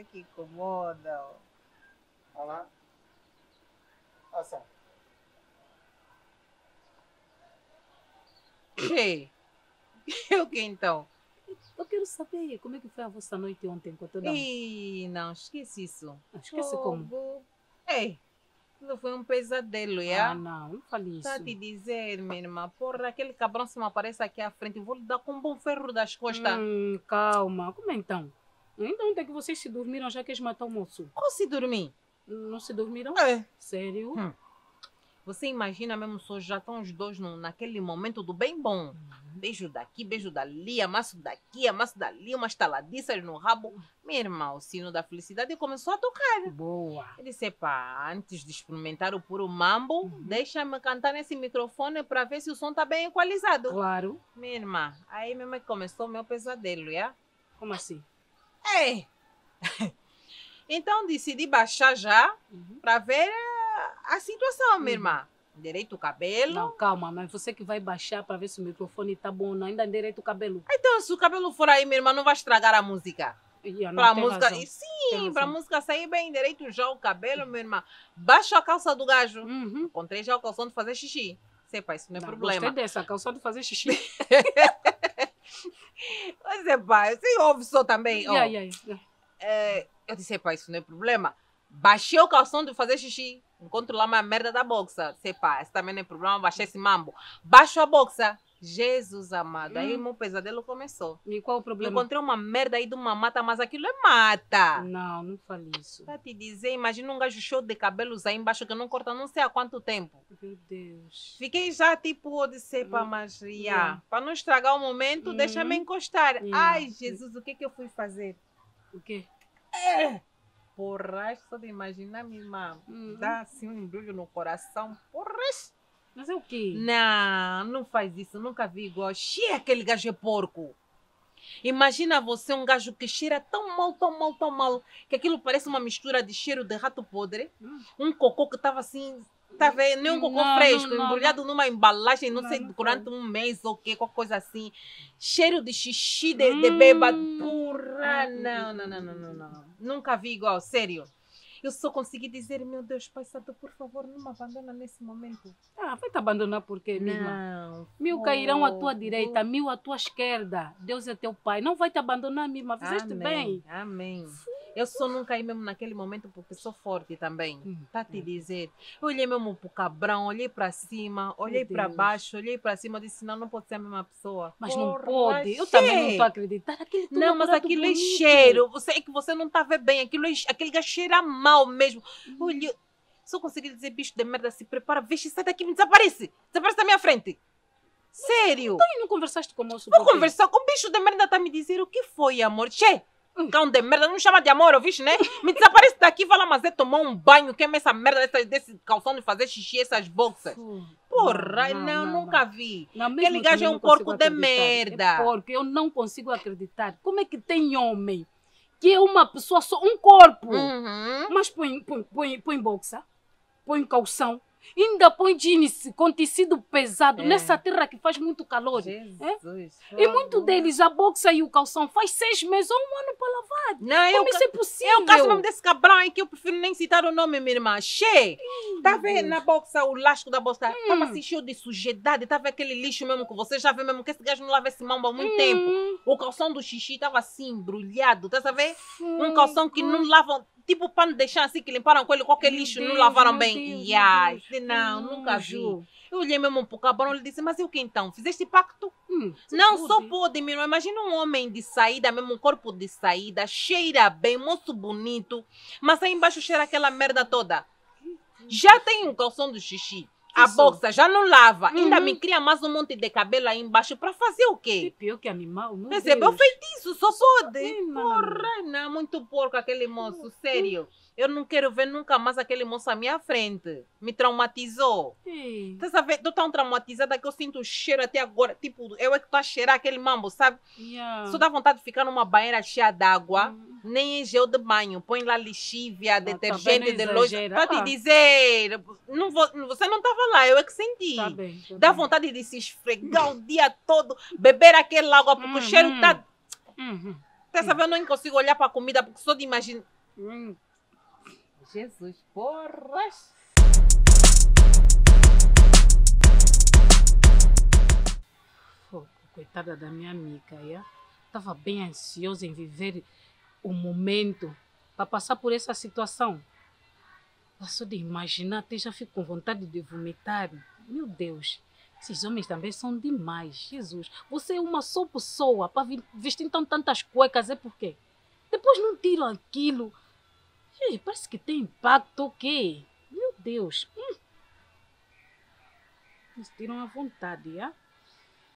é que incomoda. Olá. Ação. Que? Eu que então? Eu quero saber como é que foi a vossa noite ontem com a tua dama. Ih, não, esquece isso. Esquece como? Fogo. Ei, não foi um pesadelo, já? Ah, não fale isso. Tá a te dizer, minha irmã, porra, aquele cabrão se me aparece aqui à frente, eu vou lhe dar com um bom ferro das costas. Calma, como então? Ainda ontem que vocês se dormiram, já queres matar o moço? Como se dormir? Não se dormiram? É. Sério? Você imagina mesmo, só já estão os dois naquele momento do bem bom. Beijo daqui, beijo dali, amasso daqui, amasso dali, umas taladiças no rabo. Minha irmã, o sino da felicidade começou a tocar. Boa. Eu disse, pá, antes de experimentar o puro mambo, deixa-me cantar nesse microfone para ver se o som tá bem equalizado. Claro. Minha irmã, aí mesmo é que começou o meu pesadelo, já? Como assim? Ei! Então decidi baixar já para ver a situação, minha irmã. Endireito o cabelo. Não, calma, mas você que vai baixar para ver se o microfone tá bom, não, ainda endireita o cabelo. Então, se o cabelo for aí, minha irmã, não vai estragar a música. Para a música. Razão. Sim, para a música sair bem direito já o cabelo, minha irmã. Baixa a calça do gajo. Encontrei já o calção de fazer xixi. Sepa, isso não é problema. Gostei dessa, calção de fazer xixi. Mas é pá, você ouve só também. Ó. Eu disse, pá, isso não é problema. Baixei o calção de fazer xixi. Encontro lá uma merda da boxa. Sei pá, esse também não é problema, baixei esse mambo. Baixo a boxa. Jesus amado. Aí o meu pesadelo começou. E qual o problema? Encontrei uma merda aí de uma mata, mas aquilo é mata. Não, não fale isso. Pra te dizer, imagina um gajo show de cabelos aí embaixo que não corta não sei há quanto tempo. Meu Deus. Fiquei já tipo, de ser pá, mas para não estragar o momento, deixa-me encostar. Ai, Jesus, o que eu fui fazer? O quê? Porra, só de imaginar, minha irmã, dá assim um embrulho no coração. Porra! Mas é o quê? Não, não faz isso, nunca vi igual. Cheira aquele gajo é porco. Imagina você um gajo que cheira tão mal, tão mal, tão mal, que aquilo parece uma mistura de cheiro de rato podre. Um cocô que estava assim, tá vendo? Nem um cocô fresco, embrulhado numa embalagem, não sei, durante um mês ou quê, qualquer coisa assim. Cheiro de xixi de bêbado. Porra, não. Nunca vi igual, sério. Eu só consegui dizer, meu Deus, Pai Santo, por favor, não me abandona nesse momento. Vai te abandonar por quê, minha irmã? Não. 1000 cairão à tua direita, 1000 à tua esquerda. Deus é teu pai. Não vai te abandonar, minha irmã. Fizeste bem. Amém. Eu só não caí mesmo naquele momento porque sou forte também. Tá a te dizer. Eu olhei mesmo pro cabrão, olhei para cima, olhei para baixo, olhei para cima, disse, não pode ser a mesma pessoa. Mas não pode. Eu também não estou a acreditar. Não, mas aquilo é cheiro. É que você não tá vendo bem. Aquele gajo cheira mal mesmo. Olha, só consegui dizer, bicho de merda, se prepara, vixe, sai daqui, me desaparece. Desaparece da minha frente. Sério. Então não conversaste com o moço? Vou conversar com o bicho de merda, tá me dizer o que foi, amor. Che, cão de merda, não chama de amor, ouviste, né? Me desaparece daqui, fala, mas é tomar um banho, queima essa merda desse calção de fazer xixi, essas boxas. Porra, não, nunca vi. Aquele gajo é um porco de merda. É porco, eu não consigo acreditar. Como é que tem homem que é uma pessoa só, um corpo, mas põe boxa, põe calção, ainda põe jeans com tecido pesado nessa terra que faz muito calor. Jesus, e muito deles, a boxa e o calção, faz 6 meses ou 1 ano para lavar. Não, como isso é possível? É o caso mesmo desse cabrão aí que eu prefiro nem citar o nome, minha irmã. Che, tá vendo na boxa, o lasco da boxa, tava assim cheio de sujidade, tava aquele lixo mesmo que você já vê mesmo que esse gajo não lava esse mambo há muito tempo. O calção do xixi tava assim, embrulhado, tá sabendo? Um calção que não lavam, tipo pano de chão assim, que limparam com ele, qualquer lixo, não lavaram bem. Não, nunca vi. Eu olhei mesmo pro cabrão, ele disse, mas e o que então? Fizeste pacto? Não, só pode, meu irmão. Imagina um homem de saída, mesmo um corpo de saída, cheira bem, moço bonito, mas aí embaixo cheira aquela merda toda. Já tem um calção do xixi. A boxa já não lava. Ainda me cria mais um monte de cabelo aí embaixo pra fazer o quê? É pior que animal, não. Recebeu feitiço, só pode. Porra, não, muito porco aquele moço, sério. Eu não quero ver nunca mais aquele moço à minha frente. Me traumatizou. Tá sabendo? Tô tão traumatizada que eu sinto o cheiro até agora. Tipo, eu é que tô a cheirar aquele mambo, sabe? Só dá vontade de ficar numa banheira cheia d'água. Nem em gel de banho. Põe lá lixívia, detergente de loja. Pra te dizer, você não tava lá, eu é que senti. Tá bem. Dá vontade de se esfregar o dia todo, beber aquela água, porque o cheiro tá... Dessa vez eu não consigo olhar para a comida porque só de imaginar. Jesus, porras! Coitada da minha amiga, estava bem ansiosa em viver o momento para passar por essa situação. Só de imaginar, até já fico com vontade de vomitar. Meu Deus, esses homens também são demais. Jesus, você é uma só pessoa para vestir então tantas cuecas, é por quê? Depois não tiram aquilo. Parece que tem impacto, o quê? Meu Deus. Eles tiram à vontade,